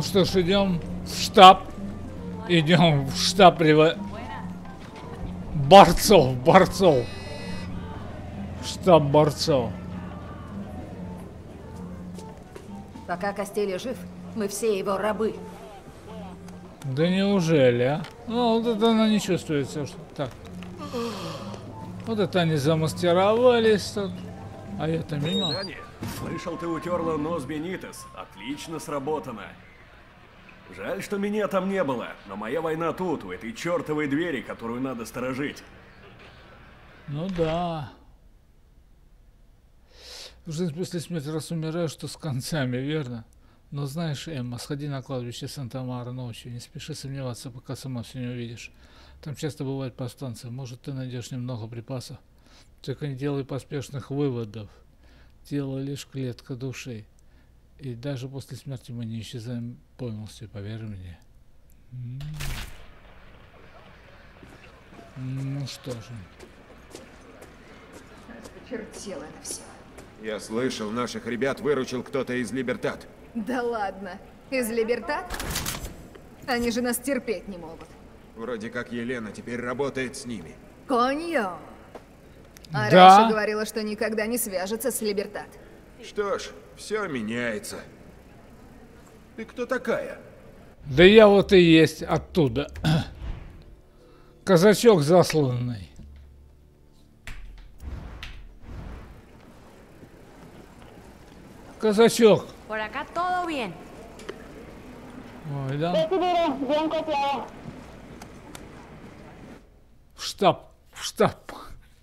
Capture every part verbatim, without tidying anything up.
Ну что ж, идем в штаб. Идем в штаб рево... борцов, борцов. В штаб борцов. Пока Костелий жив, мы все его рабы. Да неужели, а? Ну, вот это она не чувствуется, что так. Вот это они замастеровались тут. А я-то мимо. Слышал, ты утерла нос Бенитес. Отлично сработано. Жаль, что меня там не было, но моя война тут, у этой чертовой двери, которую надо сторожить. Ну да. Жизнь после смерти, раз умираешь, что с концами, верно? Но знаешь, Эмма, сходи на кладбище Санта-Мара ночью, не спеши сомневаться, пока сама все не увидишь. Там часто бывают повстанцы, может, ты найдешь немного припасов. Только не делай поспешных выводов. Тело лишь клетка души. И даже после смерти мы не исчезаем полностью, поверь мне. Ну что же. Осточертело это все. Я слышал, наших ребят выручил кто-то из Либертат. Да ладно. Из Либертат? Они же нас терпеть не могут. Вроде как Елена теперь работает с ними. Коньо. А Да. раньше говорила, что никогда не свяжется с Либертат. Что ж, все меняется. Ты кто такая? Да я вот и есть оттуда. Казачок засланный. Казачок. Por acá todo bien. Ой, да. В штаб, в штаб.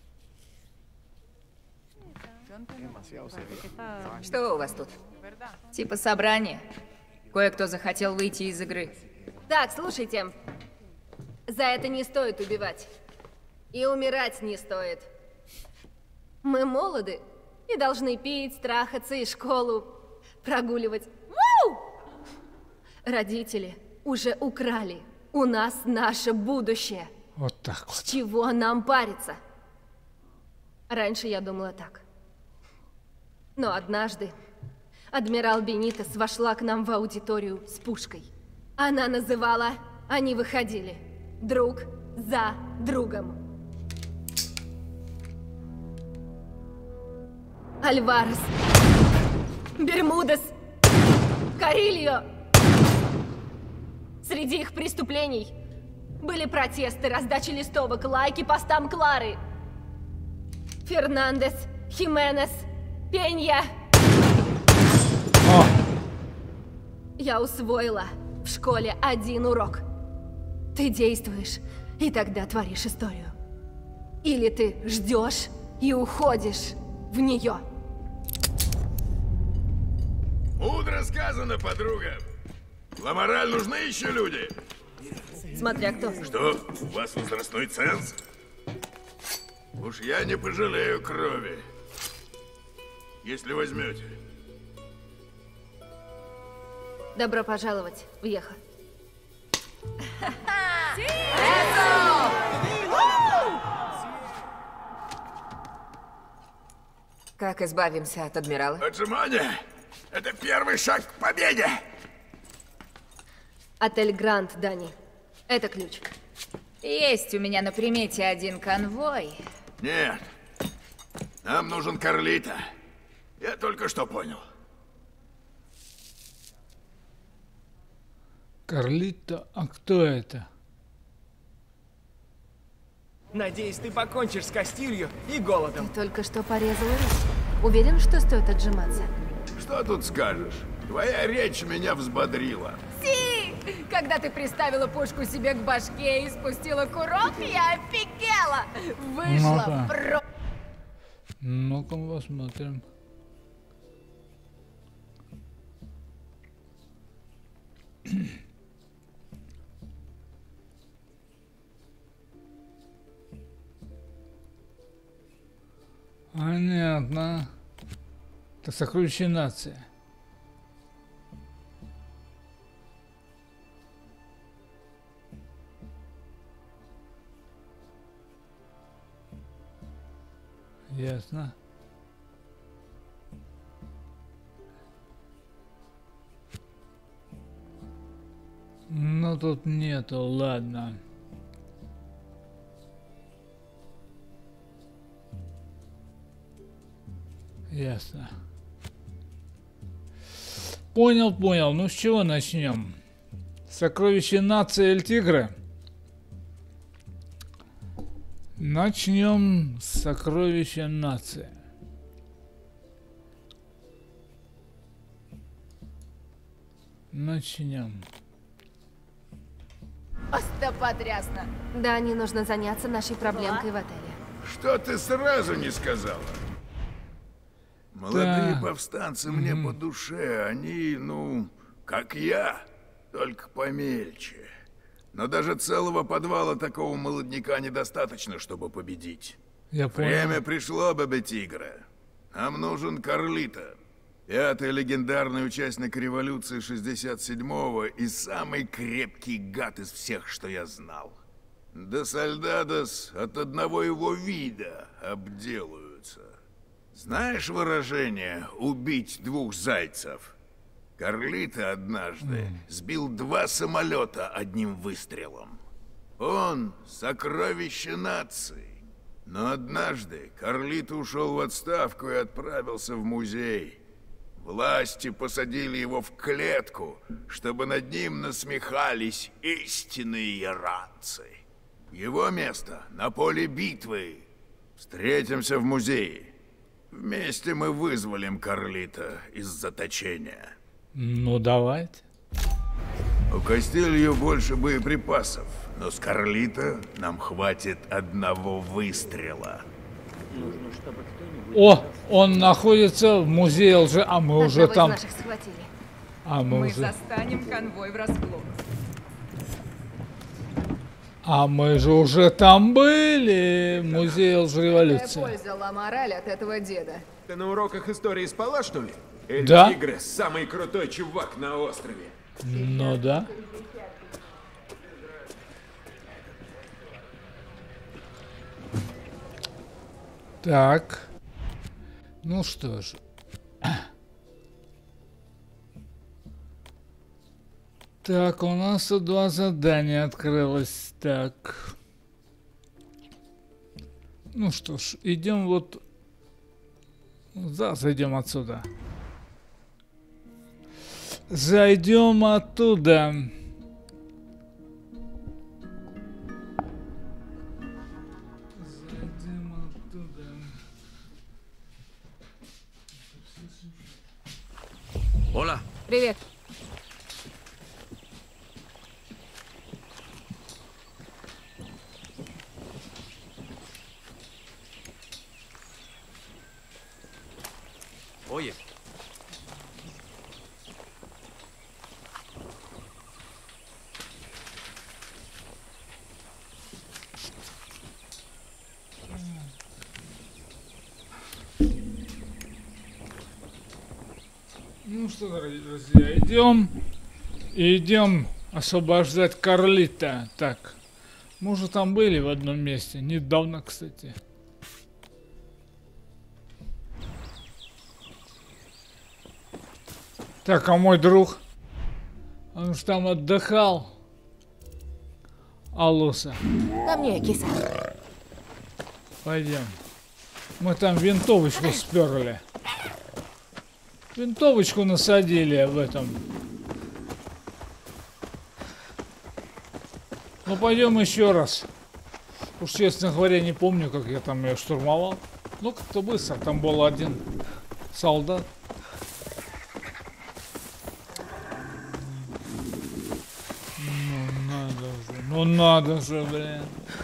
Что у вас тут? Типа собрание. Кое-кто захотел выйти из игры. Так, слушайте. За это не стоит убивать. И умирать не стоит. Мы молоды и должны пить, страхаться и школу прогуливать. Вау! Родители уже украли у нас наше будущее. Вот так вот. С чего нам париться? Раньше я думала так. Но однажды адмирал Бенитес вошла к нам в аудиторию с пушкой. Она называла, они выходили, друг за другом. Альварес, Бермудес, Карильо. Среди их преступлений были протесты, раздача листовок, лайки постам Клары. Фернандес, Хименес, Пенья. О, Я усвоила в школе один урок. Ты действуешь, и тогда творишь историю. Или ты ждешь и уходишь в нее. Мудро сказано, подруга. Ламораль нужны еще люди. Смотря кто. Что, у вас возрастной ценз? Уж я не пожалею крови, если возьмете. Добро пожаловать в Ехо. Как избавимся от адмирала? Отжимание — это первый шаг к победе. Отель Гранд, Дани. Это ключ. Есть у меня на примете один конвой. Нет, нам нужен Карлито. Я только что понял. Карлито, а кто это? Надеюсь, ты покончишь с Кастилью и голодом. Ты только что порезал руку. Уверен, что стоит отжиматься? Что тут скажешь? Твоя речь меня взбодрила. Си! Когда ты приставила пушку себе к башке и спустила курок, я офигела! Вышла Ну-ка. про... Ну-ка посмотрим. Понятно. Это сокровище нации. Ясно. тут нету, ладно. Ясно. Понял, понял. Ну с чего начнем? Сокровище нации Эль Тигре. Начнем с сокровища нации. Начнем. Просто потрясно. Да, не нужно заняться нашей проблемкой в отеле. Что ты сразу не сказала? Молодые Да. повстанцы мне по душе, они, ну, как я, только помельче. Но даже целого подвала такого молодняка недостаточно, чтобы победить. Я понял. Время пришло, Бебе Тигра. Нам нужен Карлито. Пятый легендарный участник революции шестьдесят седьмого и самый крепкий гад из всех, что я знал. Да Сальдадос от одного его вида обделаются. Знаешь выражение «убить двух зайцев»? Карлито однажды сбил два самолета одним выстрелом. Он — сокровище нации. Но однажды Карлито ушел в отставку и отправился в музей. Власти посадили его в клетку, чтобы над ним насмехались истинные иранцы. Его место на поле битвы. Встретимся в музее. Вместе мы вызволим Карлито из заточения. Ну давайте. У Кастилью больше боеприпасов, но с Карлито нам хватит одного выстрела. О, он находится в музее лжи, а мы уже Одного там. из наших схватили. А мы Мы уже. застанем конвой врасплох. А мы же уже там были. Музей Какая лжереволюции. польза ла мораль от этого деда? Ты на уроках истории спала, что ли? Эль Да. Тигре — самый крутой чувак на острове. Ну да. Так. Ну что ж. Так, у нас тут два задания открылось. Так. Ну что ж, идем вот. Да, зайдем отсюда. Зайдем оттуда. Зайдем оттуда. Hola. Привет. Oye, Ну что, дорогие друзья, идем. Идем освобождать Карлито. Так. Мы уже там были в одном месте. Недавно, кстати. Так, а мой друг? Он же там отдыхал. Алуса. Ко мне, киса. Пойдем. Мы там винтовочку сперли. Винтовочку насадили в этом. Ну пойдем еще раз. Уж честно говоря, не помню, как я там ее штурмовал. Ну как-то быстро. Там был один солдат. Ну надо же. Ну надо же, блин.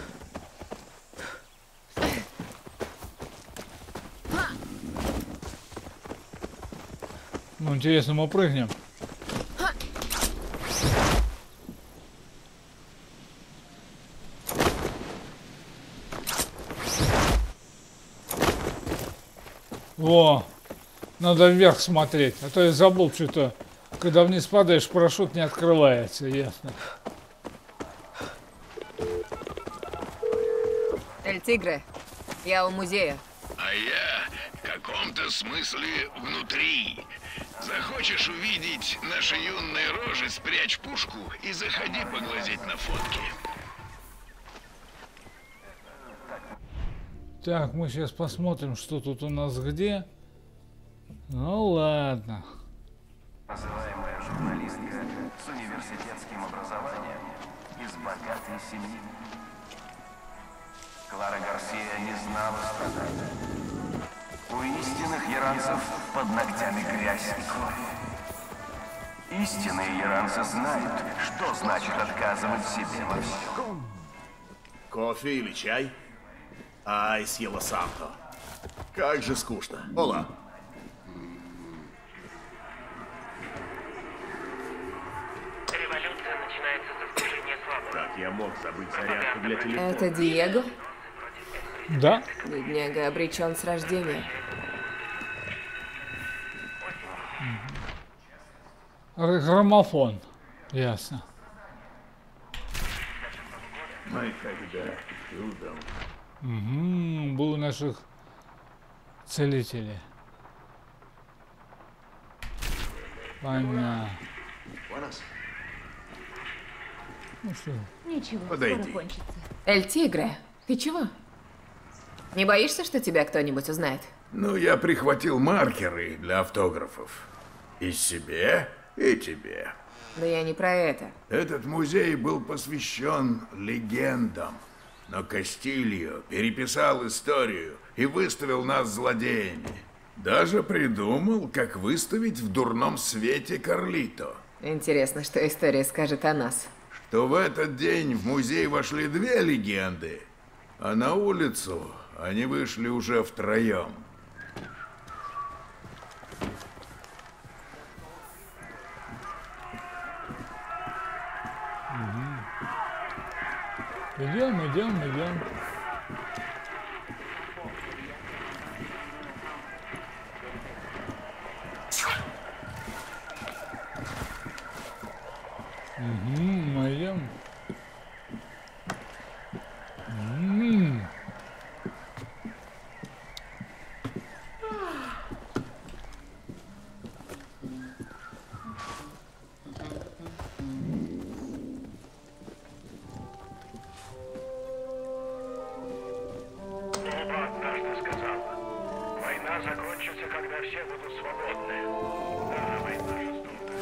Ну, интересно, мы прыгнем. Во, надо вверх смотреть, а то я забыл что-то. Когда вниз падаешь, парашют не открывается, ясно. Эль Тигре, я у музея. А я в каком-то смысле внутри. Захочешь увидеть наши юные рожи, спрячь пушку и заходи поглазеть на фотки. Так, мы сейчас посмотрим, что тут у нас где. Ну ладно. Называемая журналистка с университетским образованием из богатой семьи. Клара Гарсия не знала страдания. У истинных яранцев под ногтями грязь и кровь. Истинные яранцы знают, что значит отказывать себе во всем. Кофе или чай? Ай, съела Санто. Как же скучно. Ола. Революция начинается с искушения слабого. Как я мог забыть зарядку для телефона? Это Диего? Да? Бедняга обречен с рождения. Граммофон. Ясно. Мы когда чудом. Угу, был у наших целителей. Понятно. Ну что? Ничего, Подойди. скоро кончится. Эль Тигре, ты чего? Не боишься, что тебя кто-нибудь узнает? Ну, я прихватил маркеры для автографов. И себе, и тебе. Да я не про это. Этот музей был посвящен легендам. Но Кастильо переписал историю и выставил нас злодеями. Даже придумал, как выставить в дурном свете Карлито. Интересно, что история скажет о нас. Что в этот день в музей вошли две легенды, а на улицу они вышли уже втроем. Идем, идем, идем. Угу, мы идем. М-м. Оба однажды сказала, война закончится, когда все будут свободны. Да, война жестокая.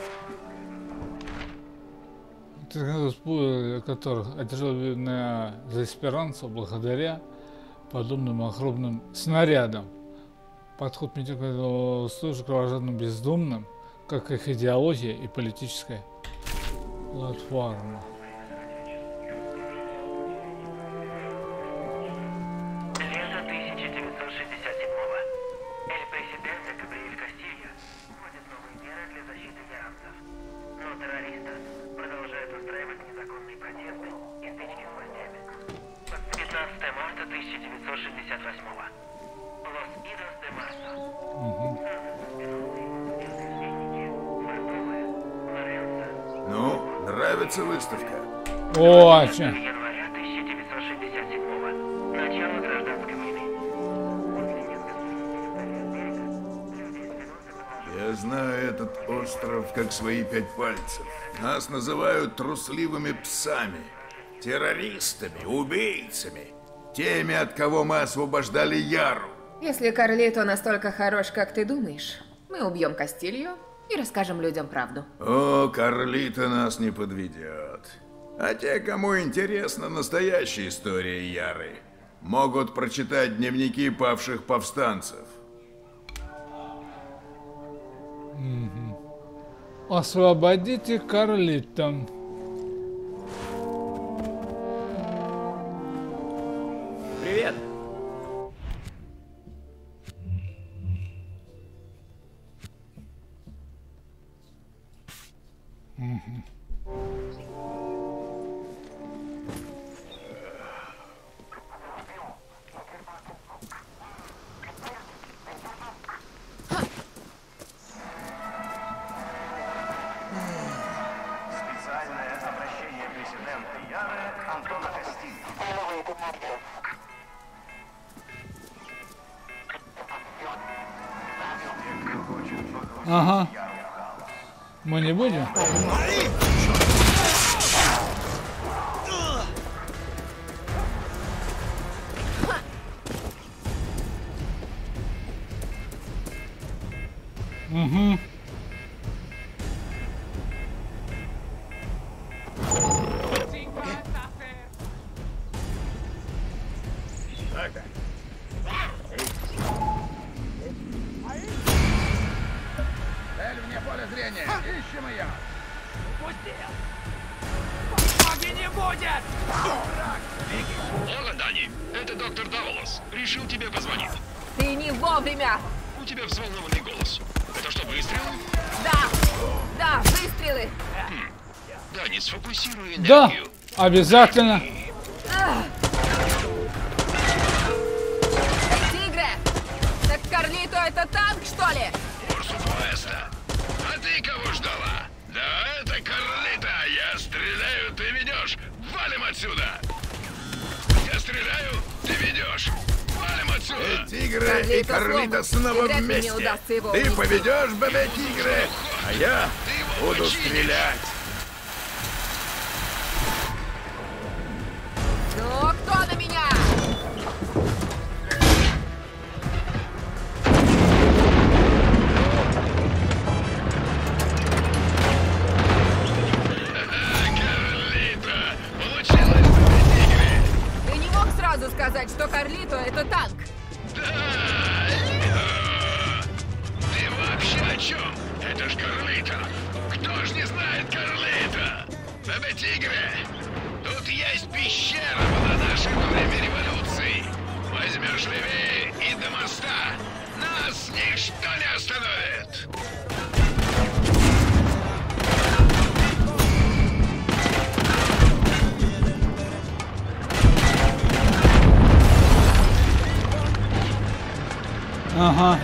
Которых одержал на за эсперанцо благодаря подобным огромным снарядам. Подход медиков служит кровожадным бездумным, как их идеология и политическая платформа. Лето тысяча девятьсот шестьдесят седьмого. Эль Президенте Габриэль Кастильо вводит новые меры для защиты яранцев. Но террористы продолжают устраивать незаконные протесты и стычки с властями. пятнадцатого марта тысяча девятьсот шестьдесят восьмого. Лос-Идос де Марто. Ну, нравится выставка? Очень. Января тысяча девятьсот шестьдесят седьмого. Начало гражданской войны. Я знаю этот остров как свои пять пальцев. Нас называют трусливыми псами, террористами, убийцами, теми, от кого мы освобождали Яру. Если Карлито настолько хорош, как ты думаешь, мы убьем Кастильо и расскажем людям правду. О, Карлито нас не подведет. А те, кому интересна настоящая история Яры, могут прочитать дневники павших повстанцев. Освободите Карлито. Привет. Специальное обращение президента Яры Антона Кастильо. Те, кто хочет поглотить Ага. Мы не будем? Угу. Цель вне поля зрения. Ищем ее. Помоги не будет! Ладно, Дани, это доктор Даволос. Решил тебе позвонить. Ты не вовремя! У тебя взволнованный голос. Это что, выстрелы? Да! Да, выстрелы! Хм. Дани, сфокусируй Да, энергию. обязательно. Тигре! Так Карлито это танк, что ли? Порсупуэста. А ты кого ждала? Да, это Карлита. Я стреляю, ты ведешь. Валим отсюда. Я стреляю, ты ведешь. Валим отсюда. Э, Тигры и Карлита снова вместе. Ты поведешь, бебе-тигры, а я буду стрелять. Ну, кто на меня? Карлита, получилось, бебе-тигры. Ты не мог сразу сказать, что Карлито это танк? Да! Ты вообще о чем? Это ж Карлита. Кто ж не знает Карлита? Бебе-тигры, тут есть пещера была нашей во время революции. Возьмешь левее и до моста. Нас ничто не остановит. Ага.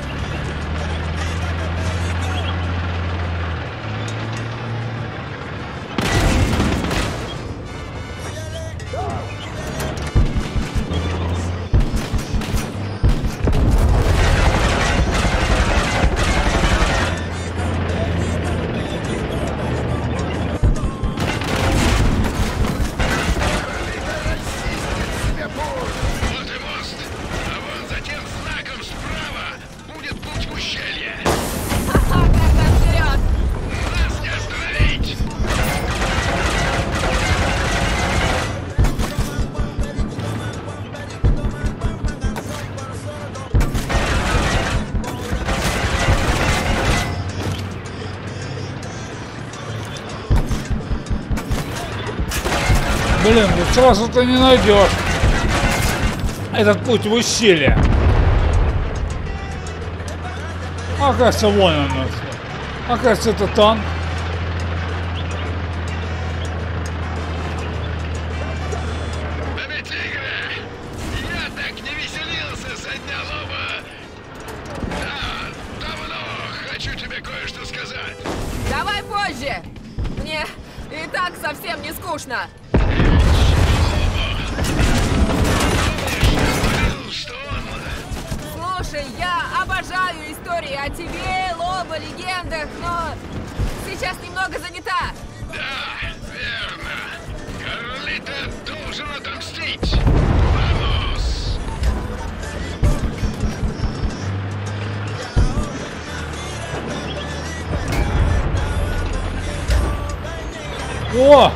Вот и мост. А вон за тем знаком справа будет путь в ущелье. Ха-ха, тогда вперед! Нас не остановить. Блин, вот сразу ты не найдешь этот путь в ущелье. Оказывается, вон он. Оказывается, это танк. Бебе-тигры, я так не веселился со дня лоба. Да, давно хочу тебе кое-что сказать. Давай позже! Мне и так совсем не скучно. Что он? Слушай, я обожаю истории о тебе, Лоба, легендах, но сейчас немного занята. Да, верно. Карлита должен отомстить. Вамос. О!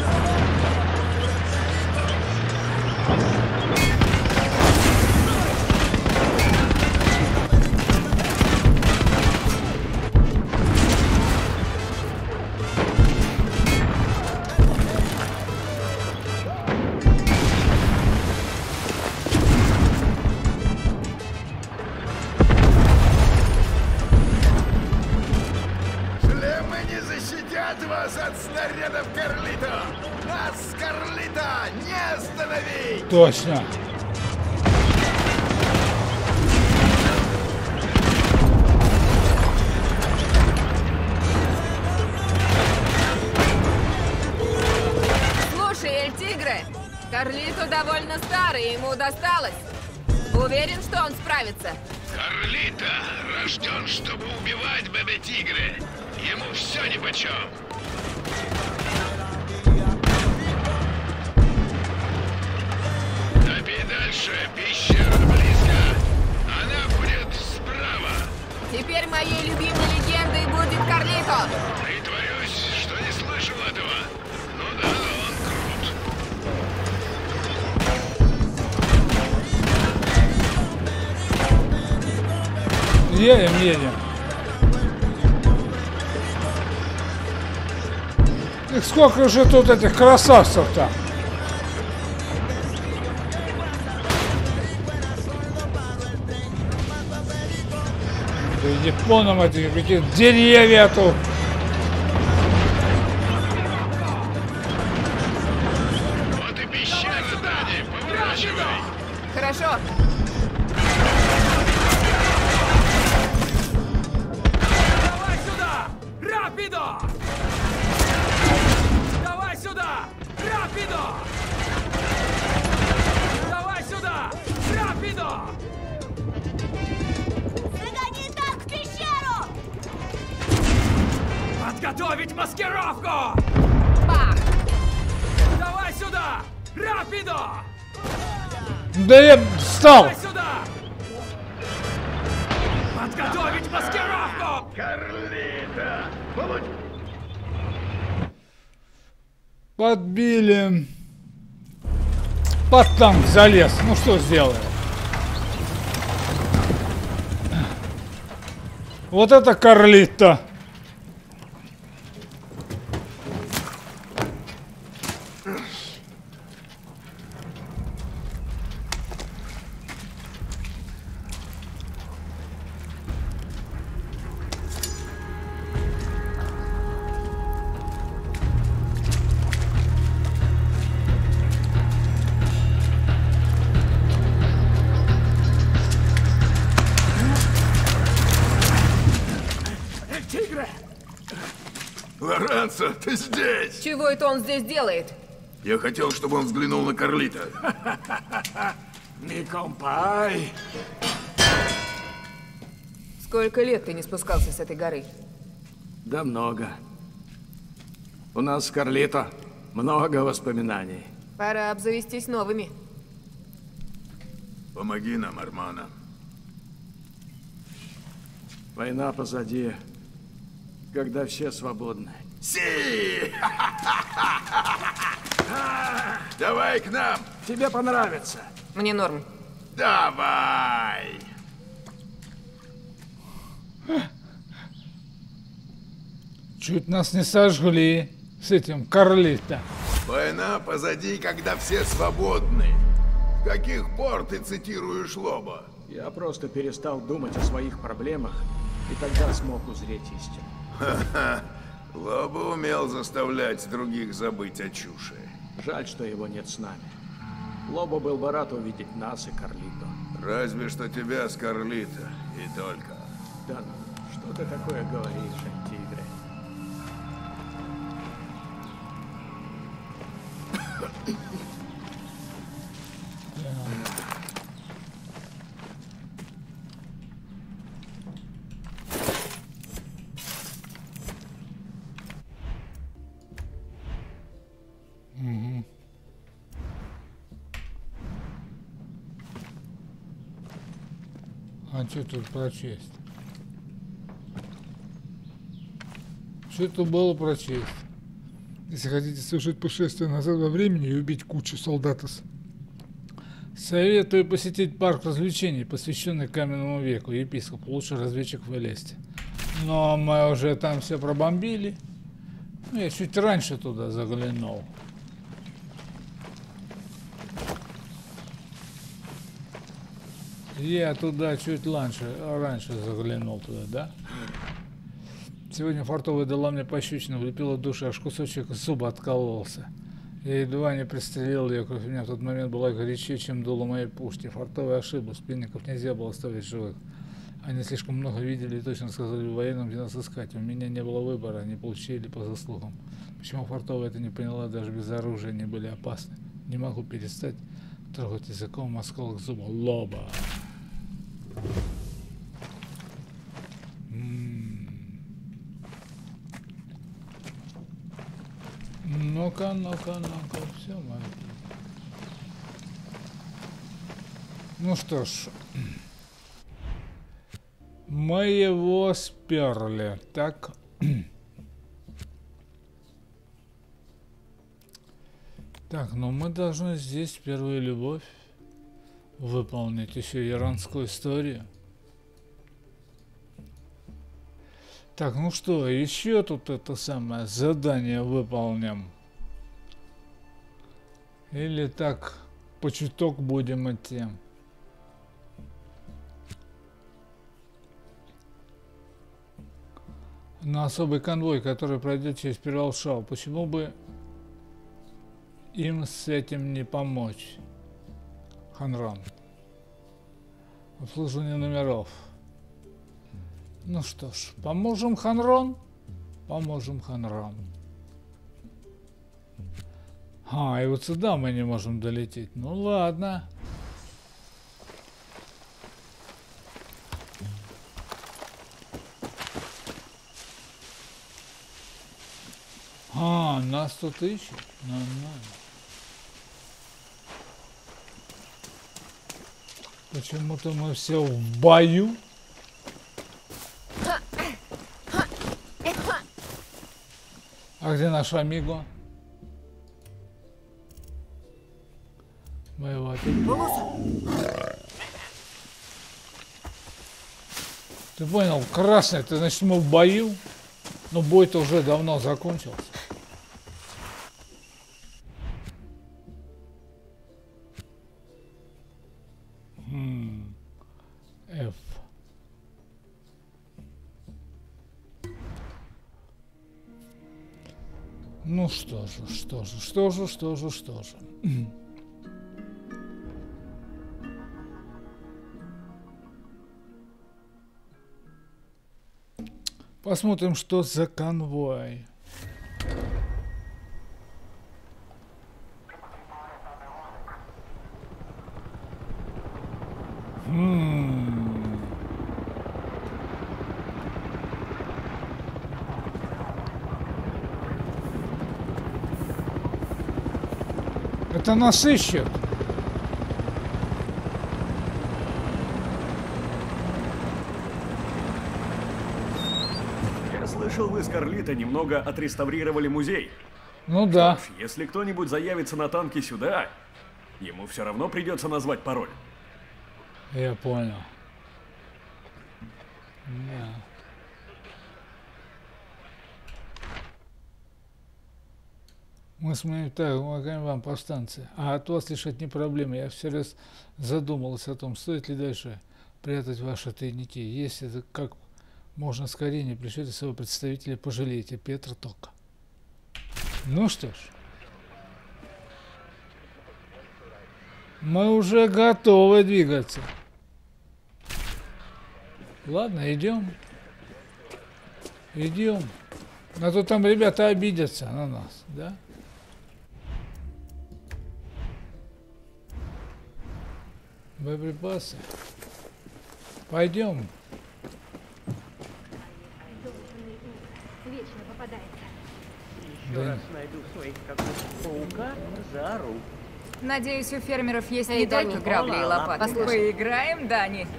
Шлемы не защитят вас от снарядов Карлито! Нас, Карлита, не остановить! Точно. Слушай, Эль Тигре, Карлито довольно старый, ему досталось. Уверен, что он справится? Карлито рожден, чтобы убивать Бебе-Тигре. Ему все нипочем. Топи дальше, пещера близко. Она будет справа. Теперь моей любимой легендой будет Карлито. Притворюсь, что не слышал этого. Ну да, он крут. Едем, едем. И сколько же тут этих красавцев-то? Японом эти какие деревья тут. Вот и пещера, Дани, поворачивай. Хорошо. Давай сюда! Рапидо! Давай сюда! Рапидо! Давай сюда! Рапидо! Загони так в пещеру! Подготовить маскировку! Бах! Давай сюда! Рапидо! Да я встал! Давай сюда! Подготовить маскировку! Карлито! Получ... Подбили. Под танк залез. Ну что сделаем? Вот это Карлито. Тигре! Лоренцо, ты здесь! Чего это он здесь делает? Я хотел, чтобы он взглянул на Карлито. Mi compay. Сколько лет ты не спускался с этой горы? Да много. У нас с Карлито много воспоминаний. Пора обзавестись новыми. Помоги нам, Армана. Война позади, когда все свободны. Си! Давай к нам! Тебе понравится. Мне норм. Давай! Чуть нас не сожгли с этим Карлито. Война позади, когда все свободны. С каких пор ты цитируешь Лоба? Я просто перестал думать о своих проблемах, и тогда смог узреть истину. Ха-ха. Лоба умел заставлять других забыть о чуши. Жаль, что его нет с нами. Лоба был бы рад увидеть нас и Карлито. Разве что тебя с Карлито, и только. Да ну, что ты такое говоришь, Антигре? Угу. А что тут прочесть? Что тут было прочесть? Если хотите совершить путешествие назад во времени и убить кучу солдатов, советую посетить парк развлечений, посвященный каменному веку. Епископ, лучший разведчик в Элесте. Но мы уже там все пробомбили. Ну, я чуть раньше туда заглянул. Я туда чуть раньше, раньше заглянул туда, да? Сегодня фартовая дала мне пощечину, влепила в душу, аж кусочек зуба откололся. Я едва не пристрелил ее, кровь у меня в тот момент была горячее, чем дуло моей пушки. Фартовая ошиблась, пленников нельзя было оставить живых. Они слишком много видели и точно сказали военным, где нас искать. У меня не было выбора, они получили по заслугам. Почему фартовая это не поняла, даже без оружия они были опасны. Не могу перестать трогать языком осколок зуба. Лоба. Ну-ка, ну-ка, ну-ка, все, мы. Ну что ж, мы его сперли, так. Так, ну мы должны здесь первую любовь выполнить, еще иранскую историю. Так, ну что, еще тут это самое задание выполним. Или так по чуток будем идти. На особый конвой, который пройдет через Пералшау. Почему бы им с этим не помочь? Ханран. Обслуживание номеров. Ну что ж, поможем Ханрон? Поможем Ханрон. А, и вот сюда мы не можем долететь. Ну ладно. А, нас тут ищут? Нормально. Почему-то мы все в бою. А где наш амиго? Мы его опять... Ты понял, красный, ты значит мы в бою? Но бой-то уже давно закончился. Хм. F. Ну что же, что же, что же, что же, что же. Посмотрим, что за конвой. М-м-м. Это нас ищут. Я слышал, вы с Карлито немного отреставрировали музей. Ну да. Что ж, если кто-нибудь заявится на танке сюда, ему все равно придется назвать пароль. Я понял. Да. Мы с моим так, помогаем вам, повстанцы. А от вас лишать не проблема. Я всерьез задумался о том, стоит ли дальше прятать ваши тайники. Если это как можно скорее не пришлите своего представителя, пожалейте. Петр Тока. Ну что ж. Мы уже готовы двигаться. Ладно, идем. Идем. А то там ребята обидятся на нас, да? Боеприпасы. Пойдем. Вечно попадается. Еще Да. раз найду своих какого паука, заору. Надеюсь, у фермеров есть Эй, не Дани, только грабли и Ола, лопаты. послушай. Поиграем, Дани?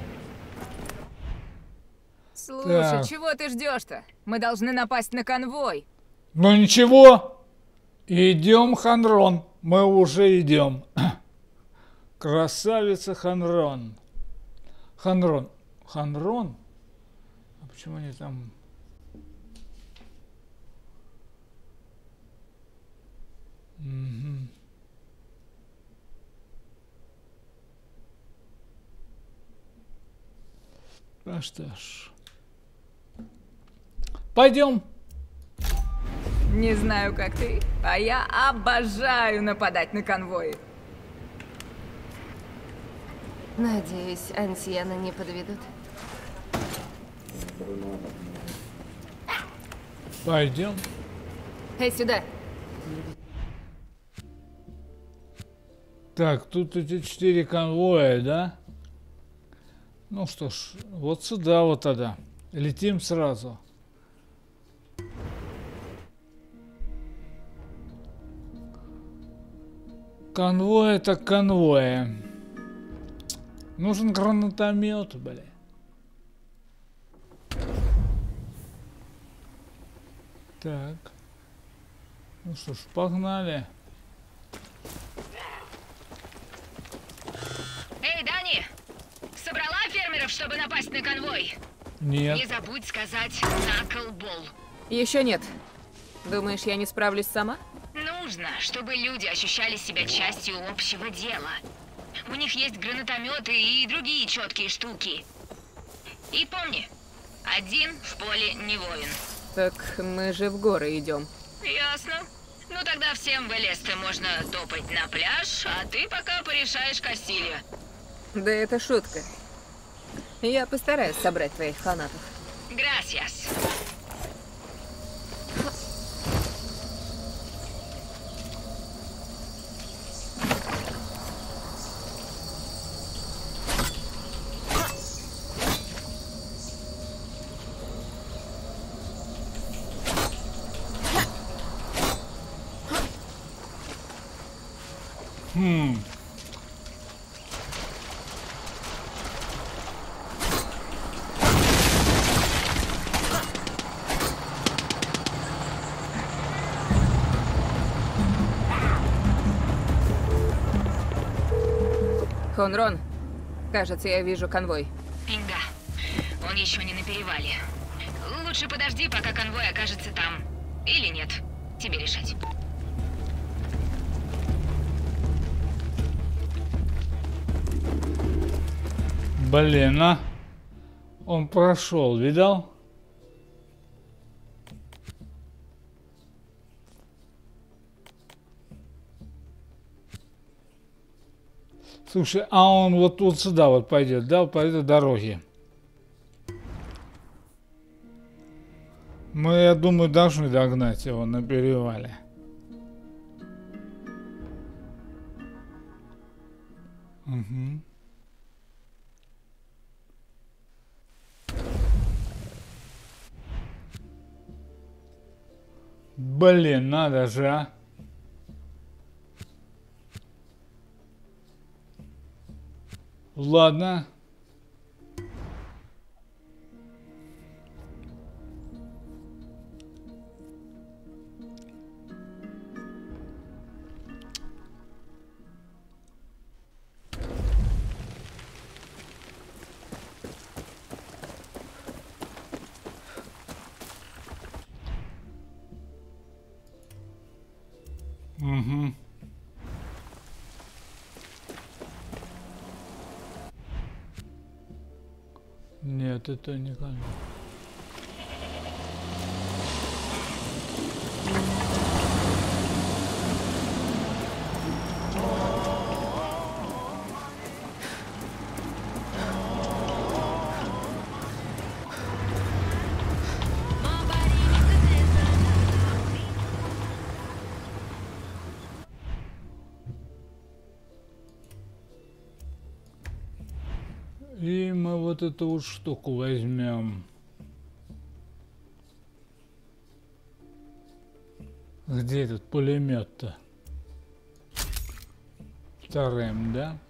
Слушай, Так. чего ты ждешь-то? Мы должны напасть на конвой. Ну ничего. Идем, Ханрон. Мы уже идем. Красавица Ханрон. Ханрон. Ханрон? А почему они там... Угу. А что ж. Пойдем. Не знаю, как ты, а я обожаю нападать на конвои. Надеюсь, Ансиена не подведут. Пойдем. Эй, сюда! Так, тут эти четыре конвоя, да? Ну что ж, вот сюда вот тогда. Летим сразу. Конвой это конвоя. Нужен гранатомет, бля. Так. Ну что ж, погнали. Эй, Дани! Собрала фермеров, чтобы напасть на конвой? Нет. Не забудь сказать наклбол. Еще нет. Думаешь, я не справлюсь сама? Нужно, чтобы люди ощущали себя частью общего дела. У них есть гранатометы и другие четкие штуки. И помни, один в поле не воин. Так мы же в горы идем. Ясно. Ну тогда всем в Элесте можно топать на пляж, а ты пока порешаешь Кастилью. Да это шутка. Я постараюсь собрать твоих фанатов. Грасиас. Хм. Хонрон, кажется, я вижу конвой. Пинга. Он еще не на перевале. Лучше подожди, пока конвой окажется там. Или нет. Тебе решать. Блин, а? Он прошел, видал? Слушай, а он вот, вот сюда вот пойдет, да, по этой дороге. Мы, я думаю, должны догнать его на перевале. Угу. Блин, надо же, а. Ладно. Угу. Нет, это не камера. И мы вот эту вот штуку возьмем. Где этот пулемет-то? Вторым, да?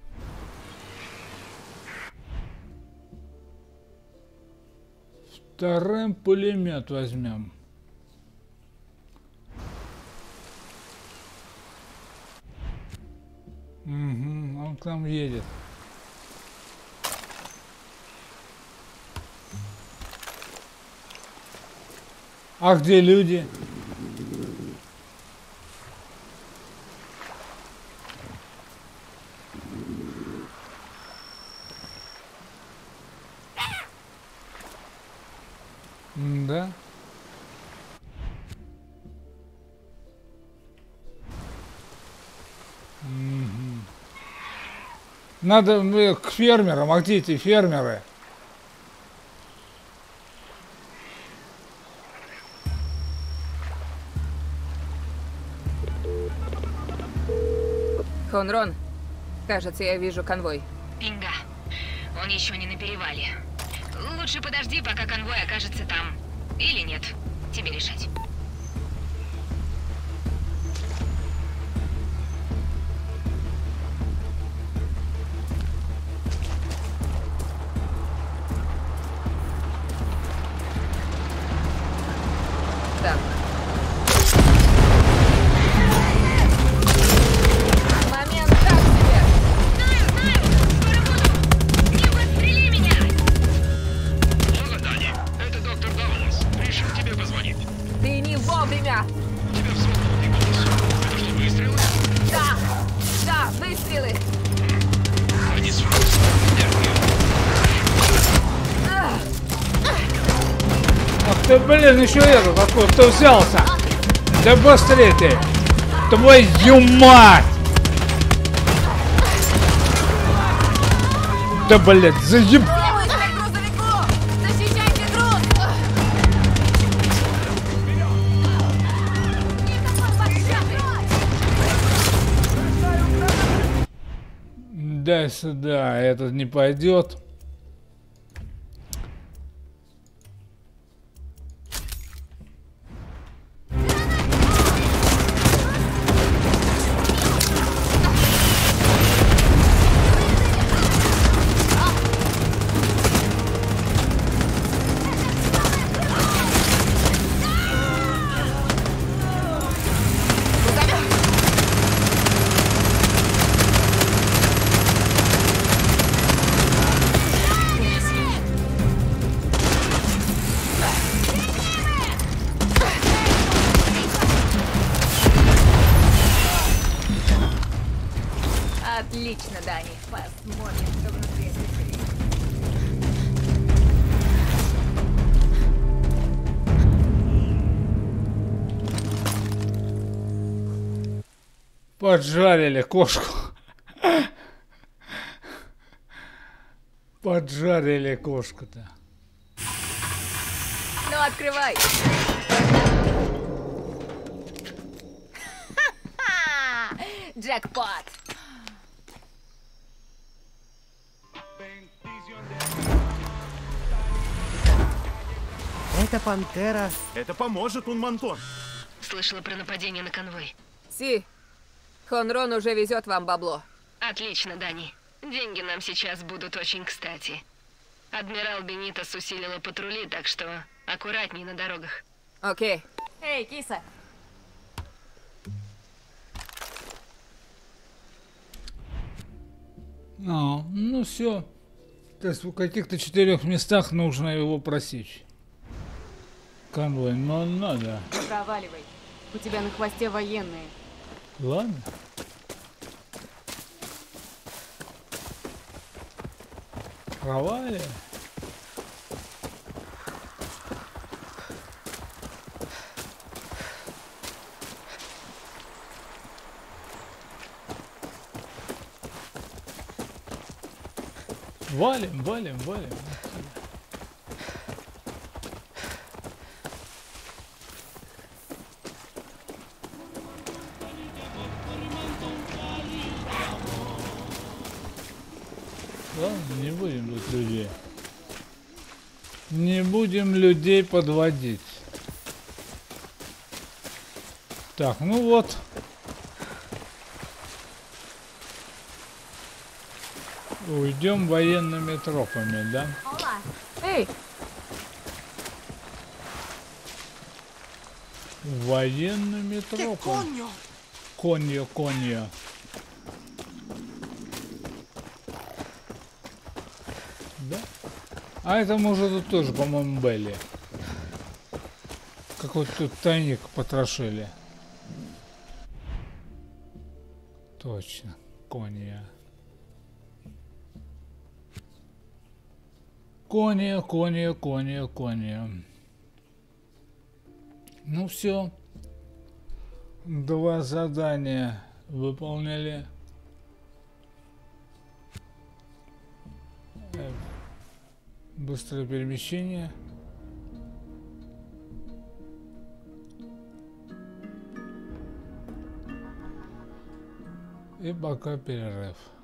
Вторым пулемет возьмем. Угу, он к нам едет. А где люди? Да. Угу. Надо ну, к фермерам. А где эти фермеры? Хонрон, кажется, я вижу конвой. Пинга. Он еще не на перевале. Лучше подожди, пока конвой окажется там. Или нет. Тебе решать. нежданно. Момент так себе. Знаю, знаю! Скоро буду! Не подстрели меня! Ладно, Дани, это доктор Даунс. Решил тебе позвонить. Ты не вовремя! У тебя взволнованный голос. Это что, выстрелы? Да! Да, выстрелы! Они сфокусированы. Ах ты, блин, еще этот, откуда ты взялся? Да быстрее ты! Твою мать! Да, блин, заеб... Защищайте груз! Дай сюда, этот не пойдет. Отлично, Дани. Посмотрим, что внутри этой двери. Поджарили кошку. Поджарили кошку-то. Ну, открывай. Ха-ха! Джекпот. Это пантера. Это поможет, Унмантон. Слышала про нападение на конвой. Си, Хонрон уже везет вам бабло. Отлично, Дани. Деньги нам сейчас будут очень кстати. Адмирал Бенитос усилила патрули, так что аккуратней на дорогах. Окей. Эй, киса! А, ну все. То есть в каких-то четырех местах нужно его просечь. Конвой, но надо. Проваливай. У тебя на хвосте военные. Ладно. Провали. Валим, валим, валим. Ладно, не будем тут людей. Не будем людей подводить. Так, ну вот. Уйдем военными тропами, да? Эй! Военными тропами. Конья, конья. Да? А это мы уже тут тоже, по-моему, были. Какой-то тут тайник потрошили. Точно, конья. Конья, конья, конья, конья. Ну все. Два задания выполнили. Быстрое перемещение. И пока перерыв.